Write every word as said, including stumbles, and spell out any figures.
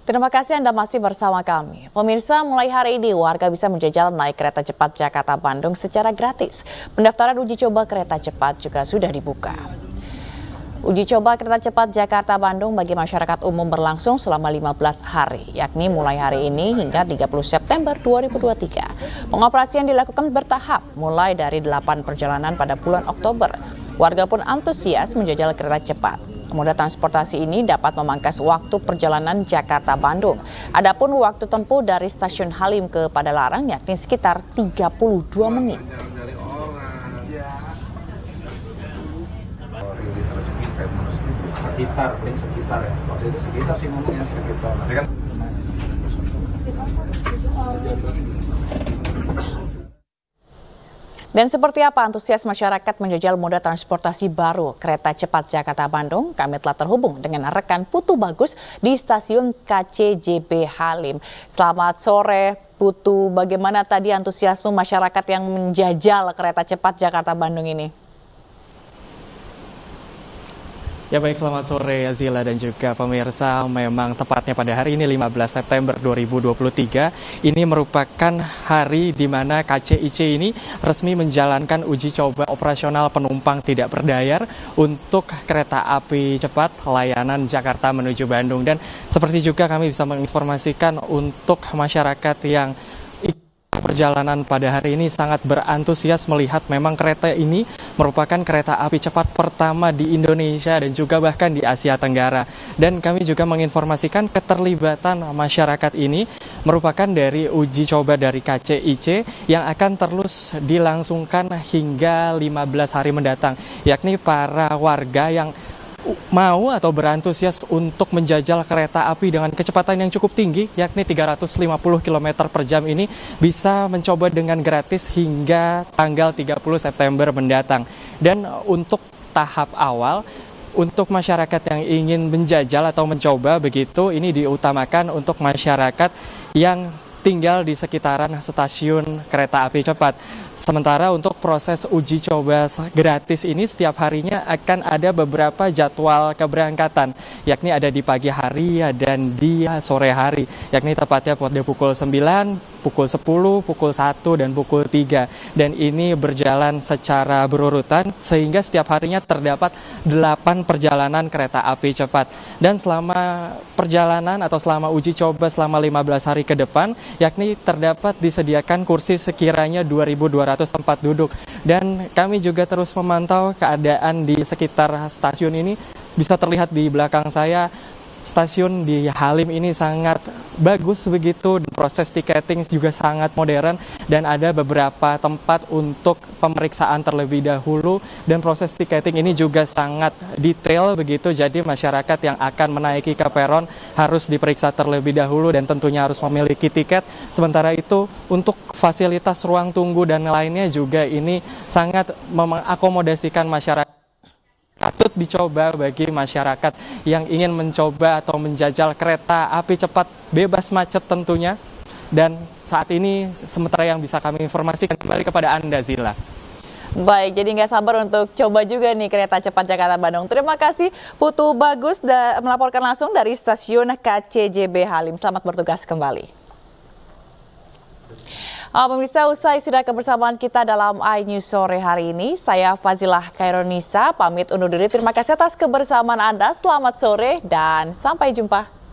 Terima kasih Anda masih bersama kami. Pemirsa, mulai hari ini warga bisa menjajal naik kereta cepat Jakarta-Bandung secara gratis. Pendaftaran uji coba kereta cepat juga sudah dibuka. Uji coba kereta cepat Jakarta-Bandung bagi masyarakat umum berlangsung selama lima belas hari, yakni mulai hari ini hingga tiga puluh September dua ribu dua puluh tiga. Pengoperasian dilakukan bertahap, mulai dari delapan perjalanan pada bulan Oktober. Warga pun antusias menjajal kereta cepat. Moda transportasi ini dapat memangkas waktu perjalanan Jakarta-Bandung. Adapun waktu tempuh dari stasiun Halim ke Padalarang yakni sekitar tiga puluh dua menit. Sekitar, paling sekitar ya. Waktu itu sekitar sih ngomongnya sekitar. Tapi kan Dan seperti apa antusias masyarakat menjajal moda transportasi baru kereta cepat Jakarta-Bandung? Kami telah terhubung dengan rekan Putu Bagus di stasiun K C J B Halim. Selamat sore Putu, bagaimana tadi antusiasme masyarakat yang menjajal kereta cepat Jakarta-Bandung ini? Ya baik, selamat sore Azila dan juga pemirsa. Memang tepatnya pada hari ini lima belas September dua ribu dua puluh tiga ini merupakan hari di mana K C I C ini resmi menjalankan uji coba operasional penumpang tidak berbayar untuk kereta api cepat layanan Jakarta menuju Bandung. Dan seperti juga kami bisa menginformasikan untuk masyarakat yang perjalanan pada hari ini sangat berantusias melihat memang kereta ini merupakan kereta api cepat pertama di Indonesia dan juga bahkan di Asia Tenggara. Dan kami juga menginformasikan keterlibatan masyarakat ini merupakan dari uji coba dari K C I C yang akan terus dilangsungkan hingga lima belas hari mendatang, yakni para warga yang mau atau berantusias untuk menjajal kereta api dengan kecepatan yang cukup tinggi, yakni tiga ratus lima puluh kilometer per jam ini bisa mencoba dengan gratis hingga tanggal tiga puluh September mendatang. Dan untuk tahap awal, untuk masyarakat yang ingin menjajal atau mencoba begitu, ini diutamakan untuk masyarakat yang tinggal di sekitaran stasiun kereta api cepat. Sementara untuk proses uji coba gratis ini setiap harinya akan ada beberapa jadwal keberangkatan, yakni ada di pagi hari dan di sore hari, yakni tepatnya pada pukul sembilan, pukul sepuluh, pukul satu, dan pukul tiga. Dan ini berjalan secara berurutan sehingga setiap harinya terdapat delapan perjalanan kereta api cepat. Dan selama perjalanan atau selama uji coba selama lima belas hari ke depan, yakni terdapat disediakan kursi sekiranya dua ribu dua ratus tempat duduk. Dan kami juga terus memantau keadaan di sekitar stasiun ini. Bisa terlihat di belakang saya, stasiun di Halim ini sangat bagus begitu, proses tiketing juga sangat modern dan ada beberapa tempat untuk pemeriksaan terlebih dahulu, dan proses tiketing ini juga sangat detail begitu, jadi masyarakat yang akan menaiki ke peron harus diperiksa terlebih dahulu dan tentunya harus memiliki tiket. Sementara itu untuk fasilitas ruang tunggu dan lainnya juga ini sangat mengakomodasikan masyarakat. Patut dicoba bagi masyarakat yang ingin mencoba atau menjajal kereta api cepat bebas macet tentunya. Dan saat ini sementara yang bisa kami informasikan kembali kepada Anda, Zila. Baik, jadi nggak sabar untuk coba juga nih kereta cepat Jakarta-Bandung. Terima kasih Putu Bagus melaporkan langsung dari stasiun K C J B Halim. Selamat bertugas kembali. Uh, pemirsa, usai sudah kebersamaan kita dalam iNews sore hari ini. Saya Fazilah Kaironisa, pamit undur diri. Terima kasih atas kebersamaan Anda. Selamat sore dan sampai jumpa.